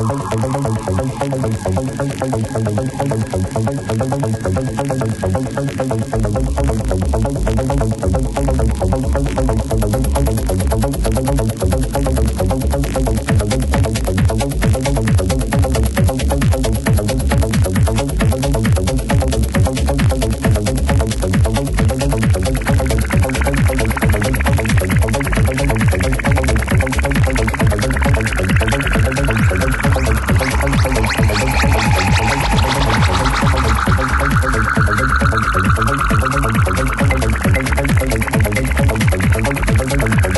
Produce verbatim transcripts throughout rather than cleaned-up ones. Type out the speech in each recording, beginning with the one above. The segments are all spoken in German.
Thank you.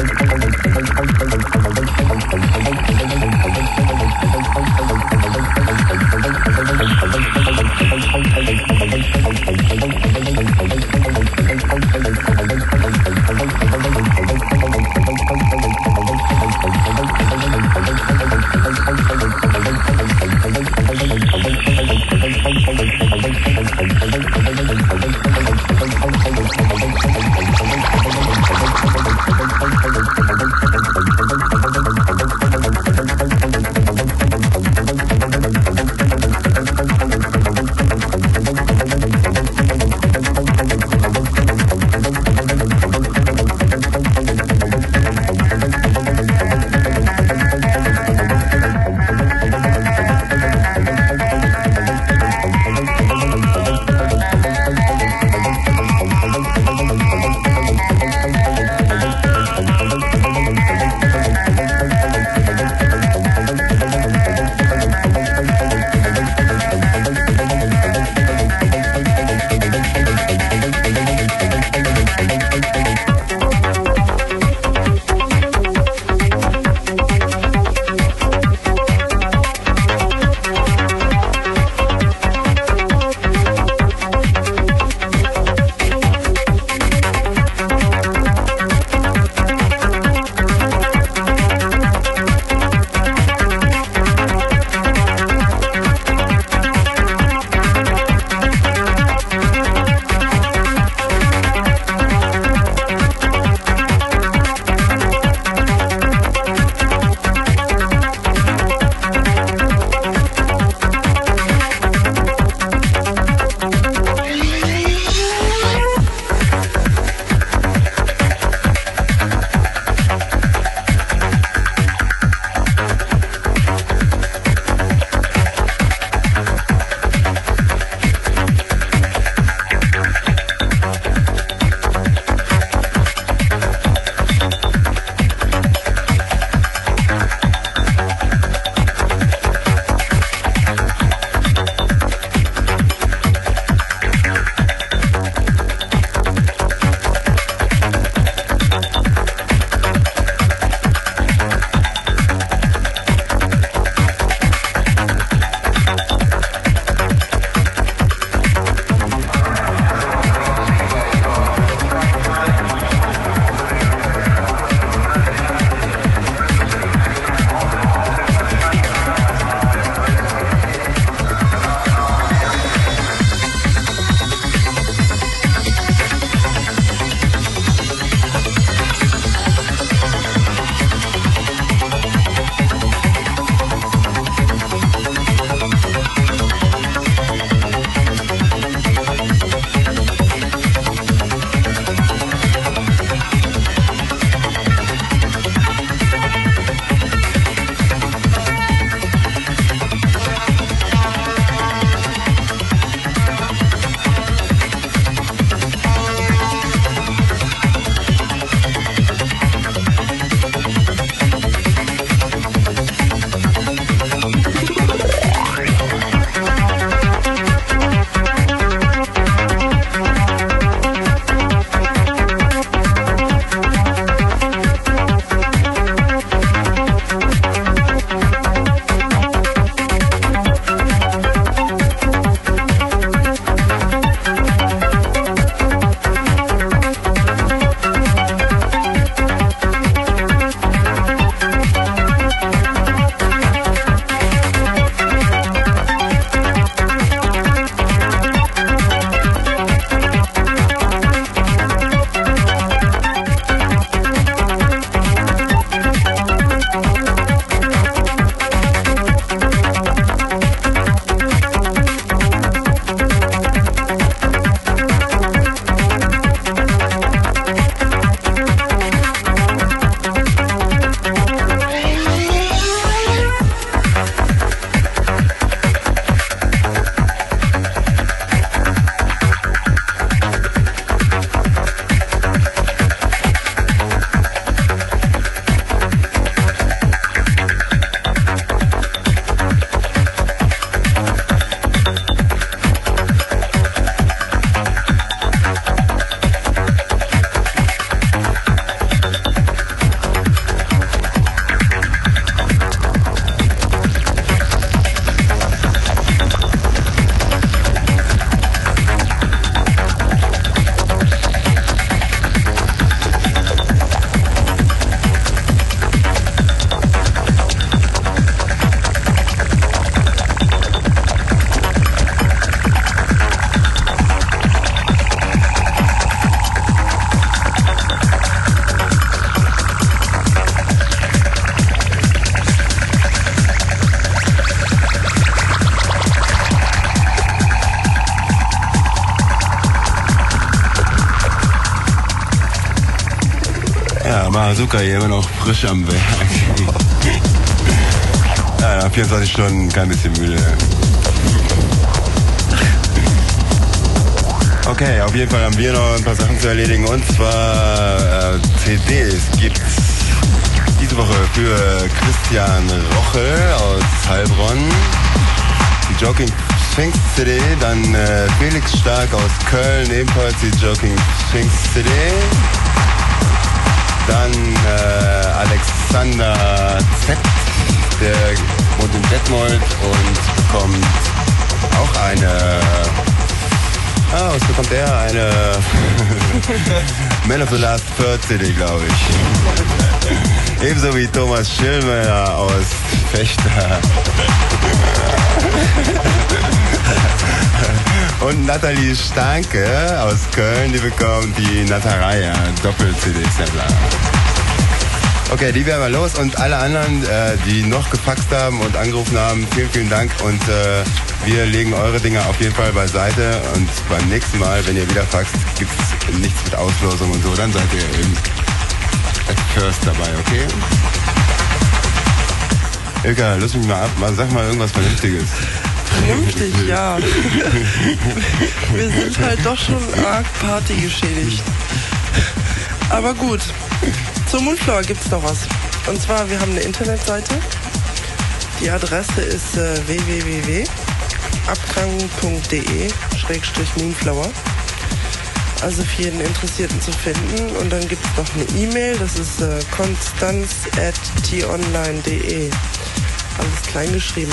Mazuka hier immer noch frisch am Werk. Ja, nach vierundzwanzig Stunden kein bisschen müde. Okay, auf jeden Fall haben wir noch ein paar Sachen zu erledigen. Und zwar äh, C Ds gibt's diese Woche für Christian Rochel aus Heilbronn. Die Joking Sphinx C D. Dann äh, Felix Stark aus Köln, ebenfalls die Joking Sphinx C D. Dann äh, Alexander Z. Der wohnt in Detmold und bekommt auch eine... Ah, was bekommt er? Eine Man of the Last Third C D, glaube ich. Ebenso wie Thomas Schillmeier aus Fechter. Und Nathalie Stanke aus Köln, die bekommt die Nataraya Doppel-C D-Sammler. Okay, die werden wir los und alle anderen, äh, die noch gefaxt haben und angerufen haben, vielen, vielen Dank und äh, wir legen eure Dinger auf jeden Fall beiseite und beim nächsten Mal, wenn ihr wieder faxt, gibt es nichts mit Auslosung und so, dann seid ihr im at first dabei, okay? Ilka, lass mich mal ab, sag mal irgendwas Vernünftiges. Vernünftig, ja. Wir sind halt doch schon arg Party geschädigt. Aber gut. Zum Moonflower gibt es noch was. Und zwar, wir haben eine Internetseite. Die Adresse ist äh, w w w punkt abkranken punkt de schrägstrich Moonflower. Also für jeden Interessierten zu finden. Und dann gibt es noch eine E-Mail, das ist äh, konstanz at t online punkt de. Alles klein geschrieben.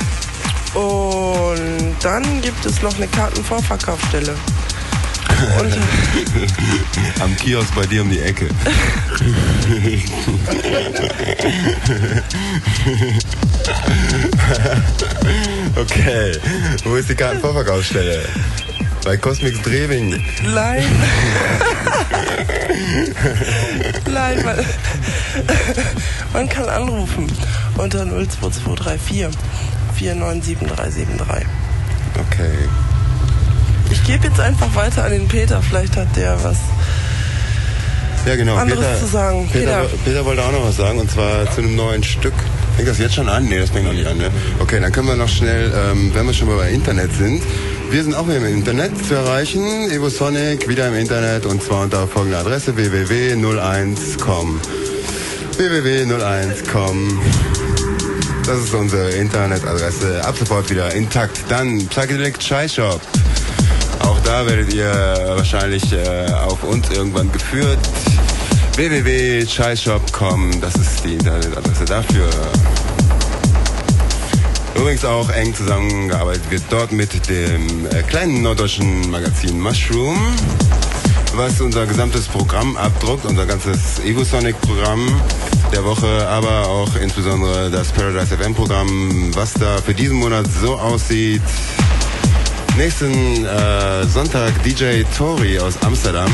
Und dann gibt es noch eine Kartenvorverkaufsstelle. Und am Kiosk bei dir um die Ecke. Okay, wo ist die Kartenvorverkaufsstelle? Bei Cosmix Drewing. Nein. Nein, man, man kann anrufen unter null zwei zwei drei vier vier neun sieben drei sieben drei. Okay. Ich gebe jetzt einfach weiter an den Peter, vielleicht hat der was ja, genau. anderes Peter, zu sagen. Peter, Peter. Peter wollte auch noch was sagen und zwar zu einem neuen Stück. Fängt das jetzt schon an? Nee, das fängt noch nicht an. Ne? Okay, dann können wir noch schnell, ähm, wenn wir schon mal bei Internet sind, wir sind auch wieder im Internet zu erreichen, Evosonic wieder im Internet und zwar unter folgender Adresse w w w punkt null eins punkt com. w w w punkt null eins punkt com. Das ist unsere Internetadresse. Ab sofort wieder intakt. Dann Psychedelic Chai Shop. Auch da werdet ihr wahrscheinlich äh, auf uns irgendwann geführt. w w w punkt chai shop punkt com. Das ist die Internetadresse dafür. Übrigens auch eng zusammengearbeitet wird dort mit dem äh, kleinen norddeutschen Magazin Mushroom, was unser gesamtes Programm abdruckt, unser ganzes Evosonic-Programm der Woche, aber auch insbesondere das Paradise F M-Programm, was da für diesen Monat so aussieht. Nächsten äh, Sonntag D J Tori aus Amsterdam.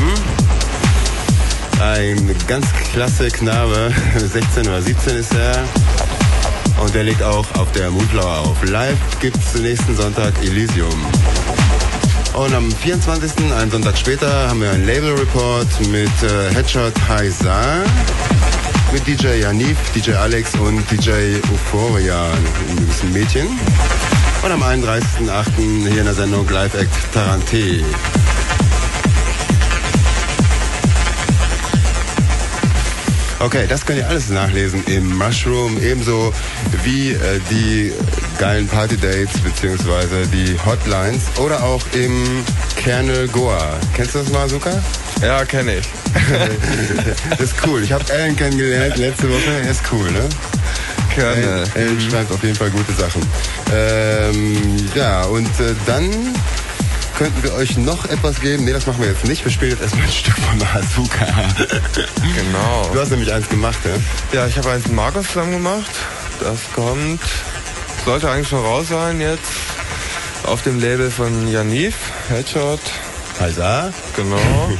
Ein ganz klasse Knabe, sechzehn oder siebzehn ist er. Und der legt auch auf der Moonflower auf. Live gibt es nächsten Sonntag Elysium. Und am vierundzwanzigsten, einen Sonntag später, haben wir einen Label-Report mit äh, Headshot Haizar, mit D J Janif, D J Alex und D J Euphoria, ein bisschen Mädchen. Und am einunddreißigsten achten hier in der Sendung Live Act Tarante. Okay, das könnt ihr alles nachlesen im Mushroom, ebenso wie äh, die geilen Party-Dates bzw. die Hotlines oder auch im Kernel Goa. Kennst du das mal, Suka? Ja, kenne ich. Das ist cool. Ich habe Alan kennengelernt letzte Woche. Er ist cool, ne? Kernel. Alan schreibt auf jeden Fall gute Sachen. Ähm, ja, und äh, dann könnten wir euch noch etwas geben. Ne, das machen wir jetzt nicht. Wir spielen jetzt erstmal ein Stück von Mazuka. Genau. Du hast nämlich eins gemacht, ne? Ja, ich habe eins mit Markus zusammen gemacht. Das kommt, sollte eigentlich schon raus sein jetzt, auf dem Label von Janif, Headshot. Haizar. Genau.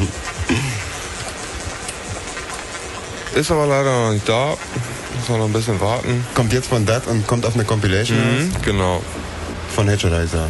Ist aber leider noch nicht da. Muss man noch ein bisschen warten. Kommt jetzt von Dat und kommt auf eine Compilation. Mhm, genau. Von Headshot Haizar.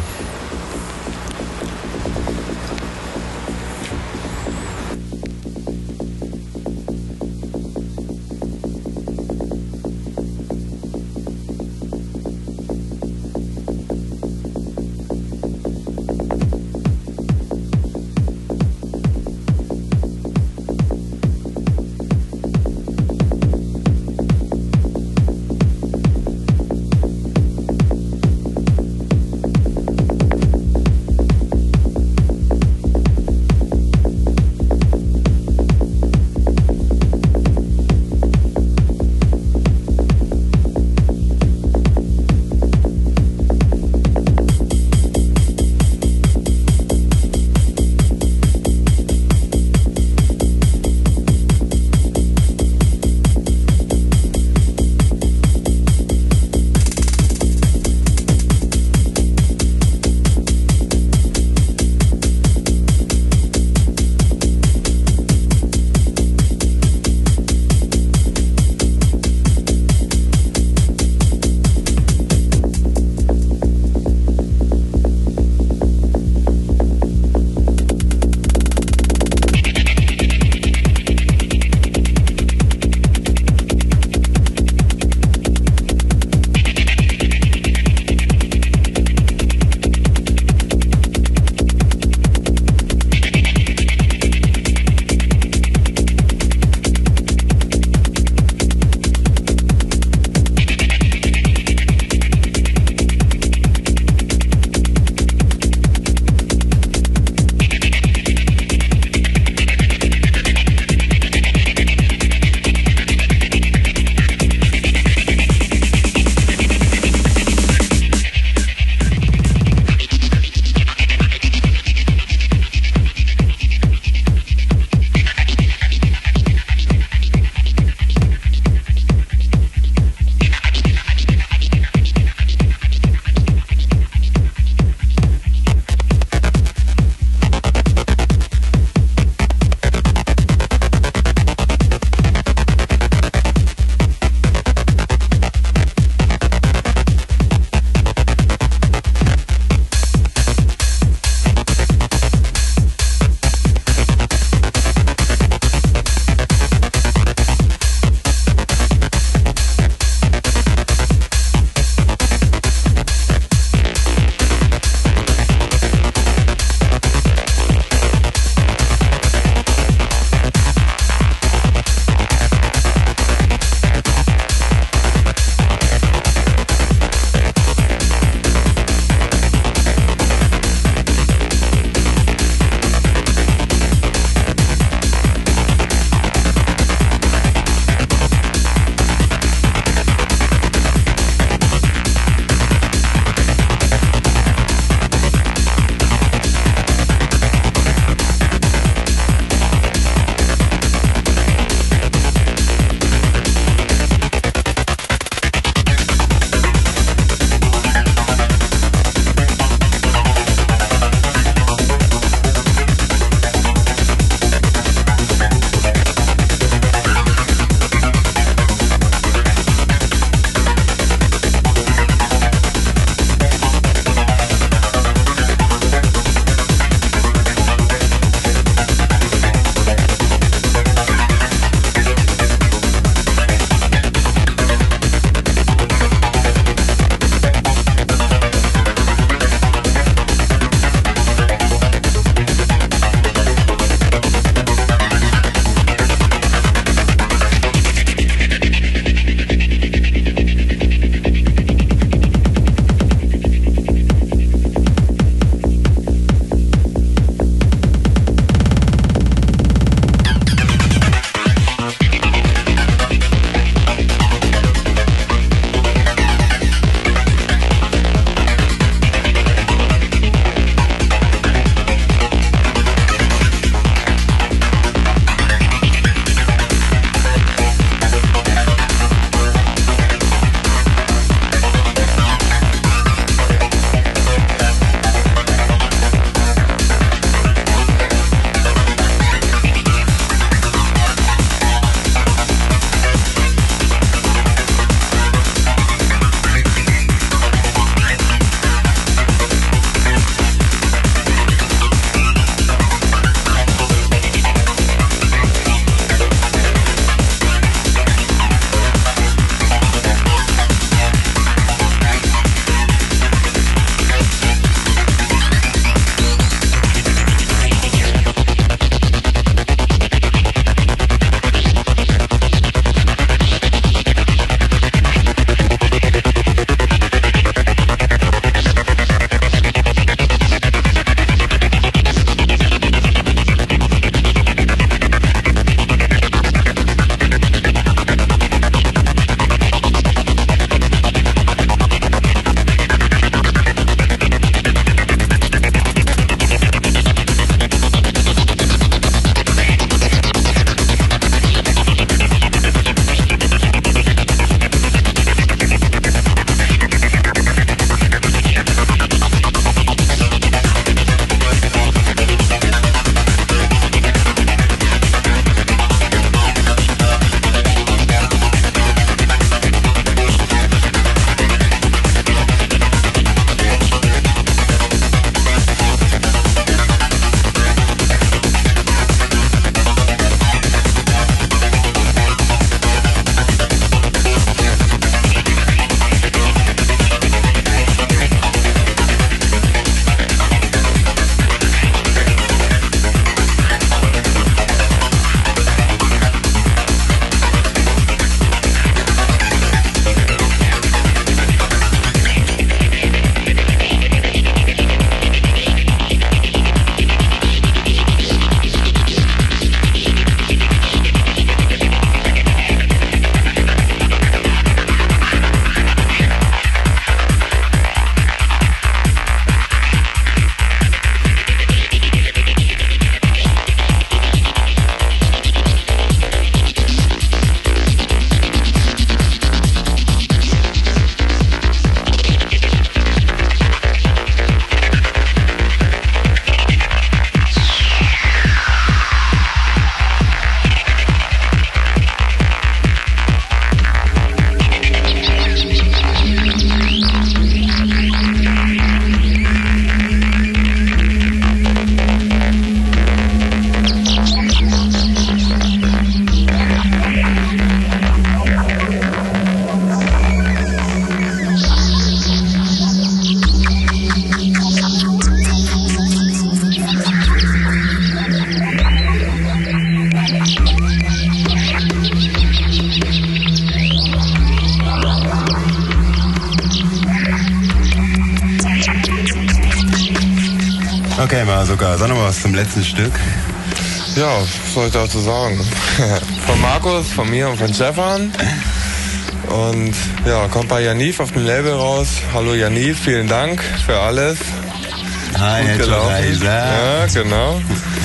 Okay, mal sogar. Sag noch mal was zum letzten Stück. Ja, was soll ich dazu sagen? Von Markus, von mir und von Stefan. Und ja, kommt bei Janif auf dem Label raus. Hallo Janif, vielen Dank für alles. Hi, Gut gelaufen. Ja, genau.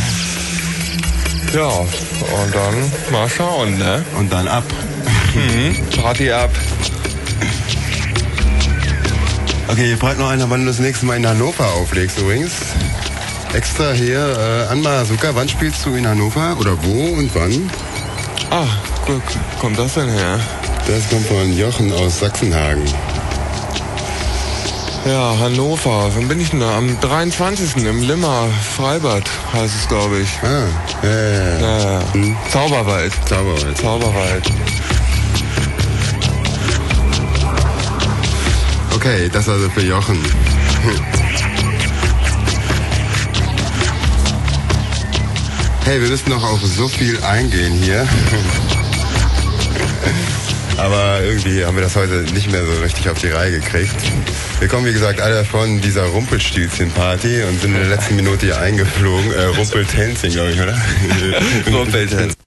Ja, und dann mal schauen, ne? Und dann ab. Mhm, Party ab. Okay, hier fragt noch einer, wann du das nächste Mal in Hannover auflegst übrigens. Extra hier, äh, Anma Asuka, wann spielst du in Hannover? Oder wo und wann? Ah, wo kommt das denn her? Das kommt von Jochen aus Sachsenhagen. Ja, Hannover. Wann bin ich denn da? Am dreiundzwanzigsten im Limmer Freibad heißt es, glaube ich. Ah, ja, ja, ja. Ja, ja. Hm. Zauberwald. Zauberwald. Zauberwald. Okay, das also für Jochen. Hey, wir müssen noch auf so viel eingehen hier. Aber irgendwie haben wir das heute nicht mehr so richtig auf die Reihe gekriegt. Wir kommen, wie gesagt, alle von dieser Rumpelstilzchen-Party und sind in der letzten Minute hier eingeflogen. Äh, Rumpeltänzchen, glaube ich, oder? Rumpeltänzchen.